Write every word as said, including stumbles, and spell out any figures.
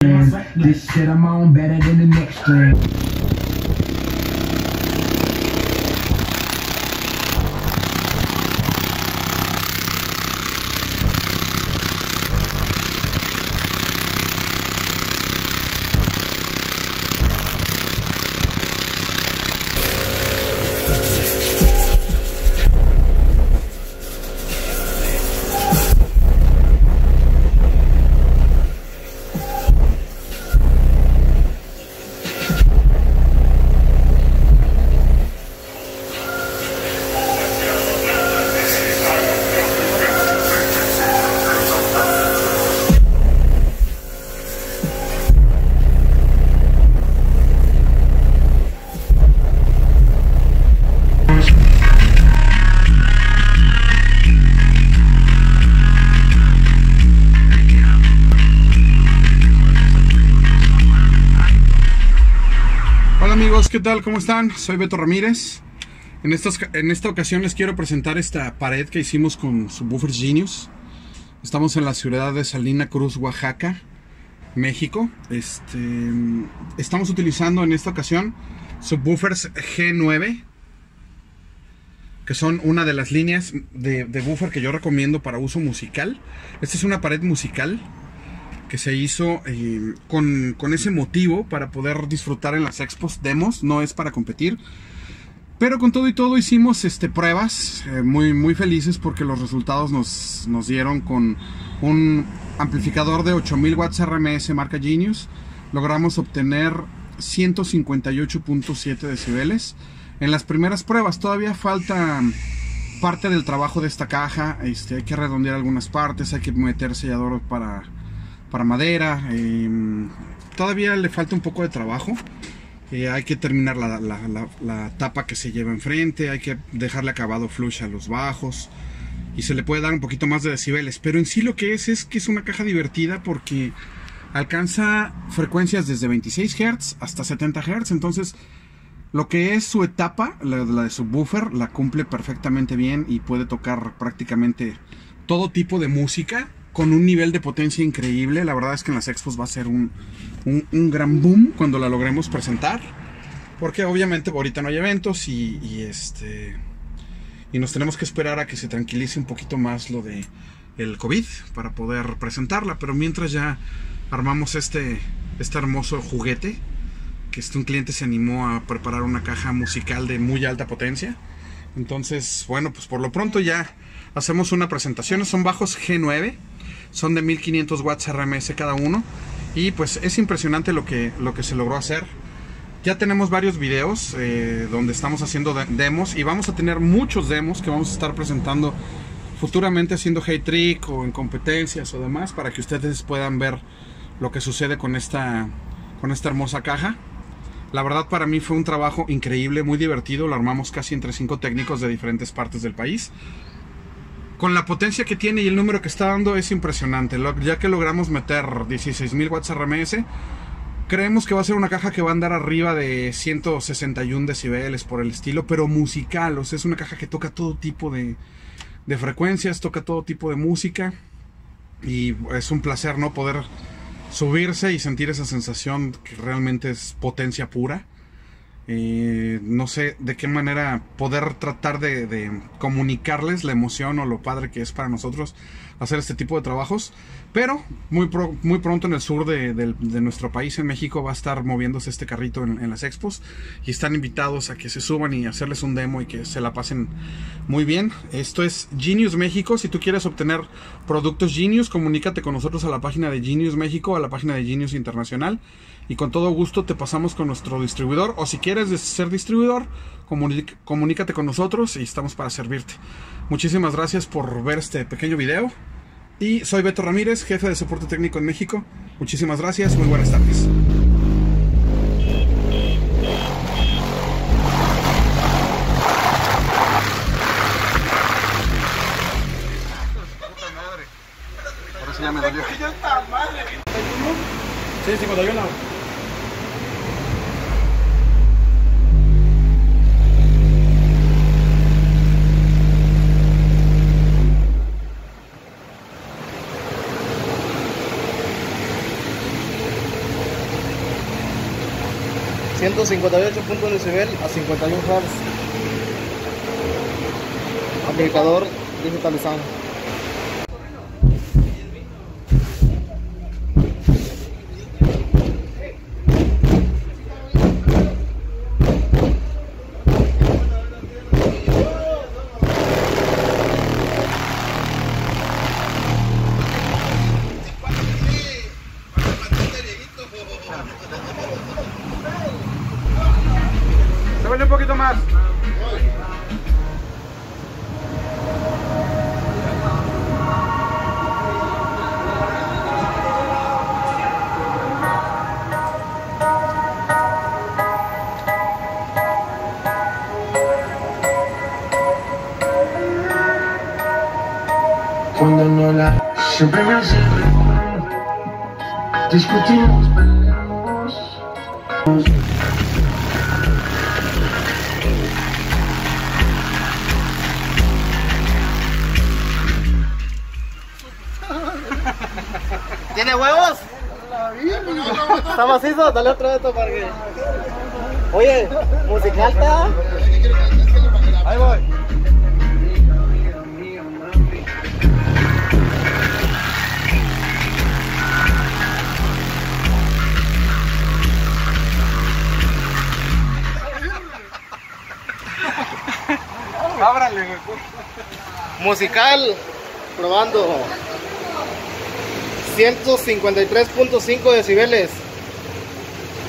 This shit I'm on better than the next strand. Amigos, ¿qué tal? ¿Cómo están? Soy Beto Ramírez. En, estos, en esta ocasión les quiero presentar esta pared que hicimos con Subwoofers Genius. Estamos en la ciudad de Salina Cruz, Oaxaca, México. Este, estamos utilizando en esta ocasión Subwoofers G nueve, que son una de las líneas de, de buffer que yo recomiendo para uso musical. Esta es una pared musical que se hizo eh, con, con ese motivo para poder disfrutar en las expos demos, no es para competir. Pero con todo y todo hicimos este, pruebas eh, muy, muy felices porque los resultados nos, nos dieron con un amplificador de ocho mil watts R M S marca Genius. Logramos obtener ciento cincuenta y ocho punto siete decibeles. En las primeras pruebas todavía falta parte del trabajo de esta caja. Este, hay que redondear algunas partes, hay que meter sellador para... para madera, eh, todavía le falta un poco de trabajo. Eh, hay que terminar la, la, la, la tapa que se lleva enfrente, hay que dejarle acabado flush a los bajos y se le puede dar un poquito más de decibeles, pero en sí lo que es es que es una caja divertida porque alcanza frecuencias desde veintiséis hertz hasta setenta hertz, entonces lo que es su etapa, la, la de subwoofer, la cumple perfectamente bien y puede tocar prácticamente todo tipo de música con un nivel de potencia increíble. La verdad es que en las expos va a ser un, un, un gran boom cuando la logremos presentar, porque obviamente ahorita no hay eventos y, y este y nos tenemos que esperar a que se tranquilice un poquito más lo de el COVID para poder presentarla. Pero mientras ya armamos este, este hermoso juguete, que este, un cliente se animó a preparar una caja musical de muy alta potencia. Entonces, bueno, pues por lo pronto ya hacemos una presentación. Son bajos G nueve, son de mil quinientos watts R M S cada uno. Y pues es impresionante lo que, lo que se logró hacer. Ya tenemos varios videos eh, donde estamos haciendo de demos. Y vamos a tener muchos demos que vamos a estar presentando futuramente haciendo Hate Trick o en competencias o demás, para que ustedes puedan ver lo que sucede con esta, con esta hermosa caja. La verdad para mí fue un trabajo increíble, muy divertido. Lo armamos casi entre cinco técnicos de diferentes partes del país. Con la potencia que tiene y el número que está dando es impresionante. Ya que logramos meter dieciséis mil watts R M S, creemos que va a ser una caja que va a andar arriba de ciento sesenta y uno decibeles por el estilo, pero musical. O sea, es una caja que toca todo tipo de, de frecuencias, toca todo tipo de música. Y es un placer, ¿no?, poder subirse y sentir esa sensación que realmente es potencia pura. Eh, no sé de qué manera poder tratar de, de comunicarles la emoción o lo padre que es para nosotros hacer este tipo de trabajos. Pero muy, pro, muy pronto en el sur de, de, de nuestro país, en México, va a estar moviéndose este carrito en, en las expos. Y están invitados a que se suban y hacerles un demo y que se la pasen muy bien. Esto es Genius México. Si tú quieres obtener productos Genius, comunícate con nosotros a la página de Genius México, a la página de Genius Internacional. Y con todo gusto te pasamos con nuestro distribuidor. O si quieres ser distribuidor, comunícate con nosotros y estamos para servirte. Muchísimas gracias por ver este pequeño video. Y soy Beto Ramírez, jefe de soporte técnico en México. Muchísimas gracias, muy buenas tardes. Ahora sí ya me dolió. Sí, cincuenta y uno. ciento cincuenta y ocho punto uno decibel a cincuenta y uno hertz. Amplificador digitalizado. Súbele un poquito más. Cuando no la siempre me hace reír. Discutimos, peleamos. ¿Tiene huevos? ¿Está macizo? Dale otra vez para que... Oye, musical está. Ahí voy. Ábrale, Musical, probando. ciento cincuenta y tres punto cinco decibeles.